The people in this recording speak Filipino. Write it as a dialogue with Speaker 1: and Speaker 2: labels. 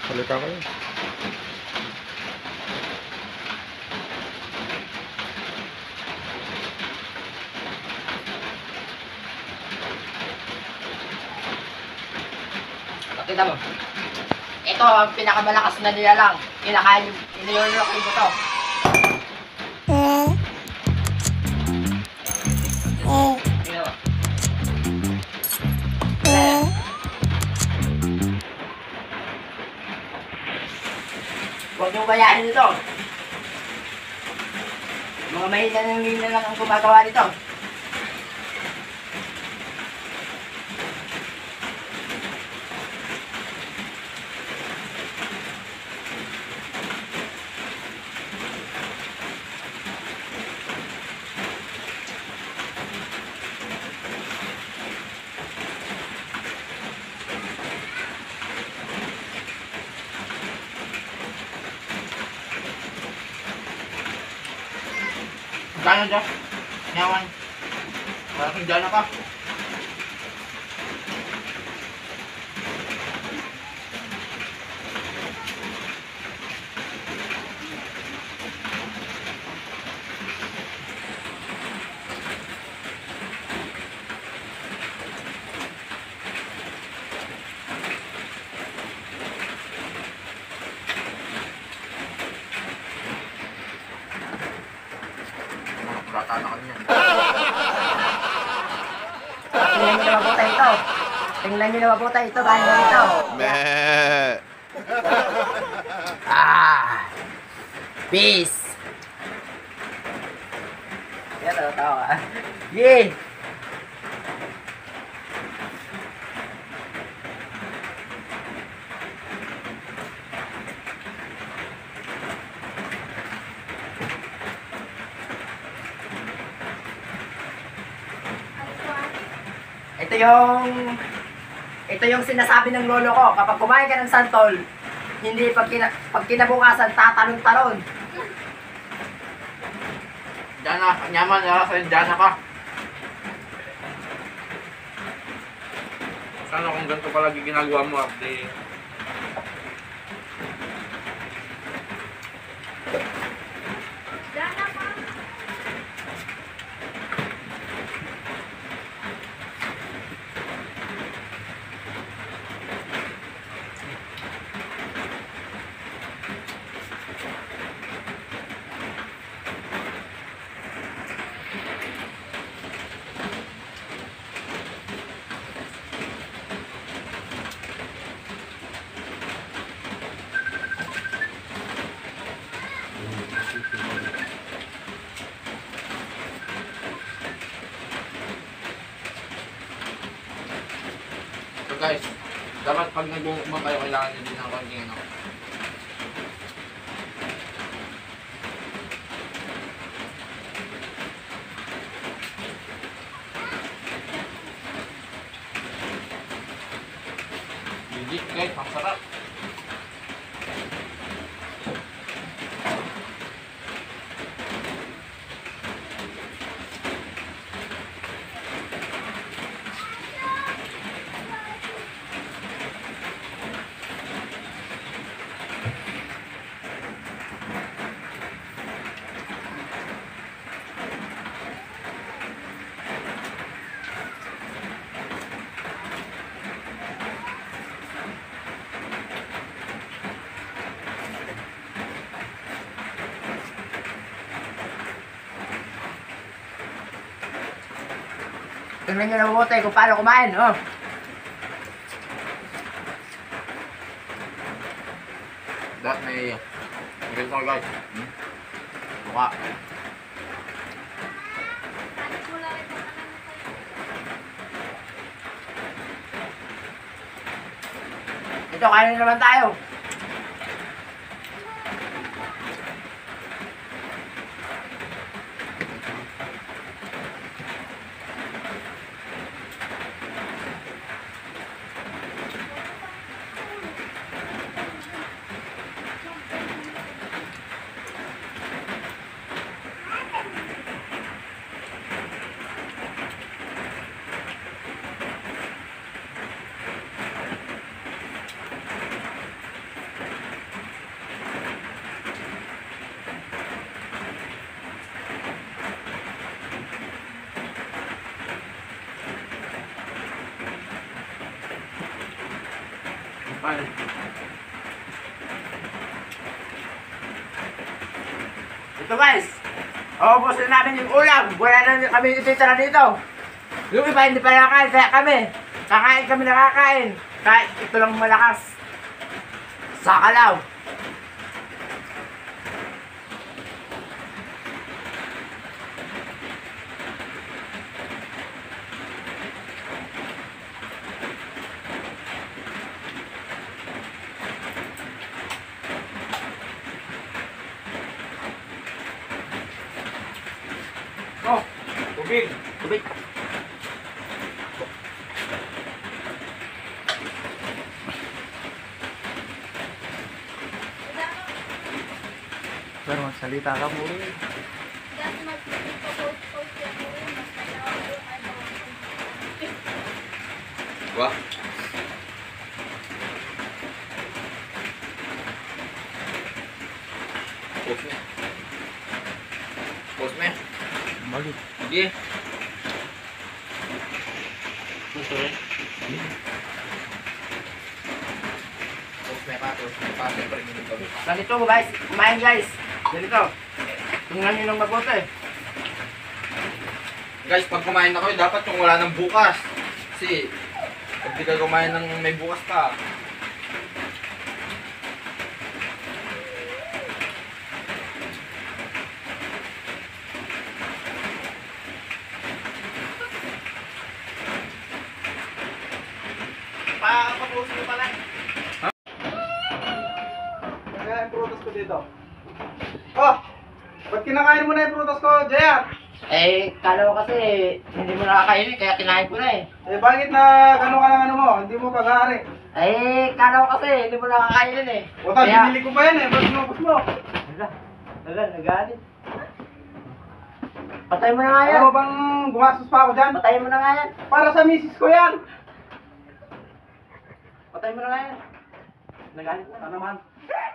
Speaker 1: Salita kayo.
Speaker 2: Pakita mo. Ito ang pinakamalakas na nilalang. Kinakain yung inilulok ko to. Tingnan mo. Huwag niyong bayahin ito. Mga mahina lang ang gumagawa nito. Kano dyan? Nyawan. Malaking dyan na ka. Tingnan nyo na mabuta ito. Tingnan nyo na mabuta ito. Bahan nyo ito. Peace. Yan, tawa ka. Yee! Ito yung sinasabi ng lolo ko, kapag kumain ka ng santol, hindi pag kinabukasan, tatalon-talon. Diyan na, nyaman, diyan na ka.
Speaker 1: Sana kung ganito palagi ginagawa mo, update. So guys, dapat pag nag-uumang kayo, kailangan nyo din ng konting ano. Legit guys, ang sarap.
Speaker 2: Tingnan nyo na mabuti kung paano kumain, oh.
Speaker 1: Dapat may ganito guys. Mukha.
Speaker 2: Ito, kain na naman tayo. Ito guys, uubusin namin yung ulam. Wala na kami ititira dito. Yung iba hindi pa nakakain, kaya kakain kami nakakain. Kahit ito lang malakas. Sakalaw.
Speaker 1: Oh, tubig.
Speaker 2: Tubig.
Speaker 3: Pero magsalita ka po rin.
Speaker 1: Wah. Post me. Post me.
Speaker 3: Bakit?
Speaker 1: Sige. Gusto rin. Post me pa. Siyempre, minito pa.
Speaker 2: Ganito guys, kumain guys. Ganito. Tingnan nyo ng mabuti.
Speaker 1: Guys, pag kumain na kayo, dapat yung wala ng bukas. Kasi, pag di kayo kumain ng may bukas pa,
Speaker 2: Pa-post mo pala.
Speaker 3: Kaya yung prutas ko dito. Oh! Ba't kinakain mo na yung prutas ko, JR?
Speaker 2: Eh, kala ko kasi hindi mo nakakainin, kaya kinain ko na eh.
Speaker 3: Eh, bakit na gano'n ka ng ano mo? Hindi mo pag-aari.
Speaker 2: Eh, kala ko kasi hindi mo nakakainin eh.
Speaker 3: Wata, binili ko pa yan eh. Ba't sinubos mo?
Speaker 2: Wala, nagalit. Patay mo na nga yan.
Speaker 3: Ano bang gumastos pa ako dyan?
Speaker 2: Patay mo na nga yan.
Speaker 3: Para sa misis ko yan.
Speaker 2: Patay mo na nga yan. Nagalit na.
Speaker 3: Ano naman?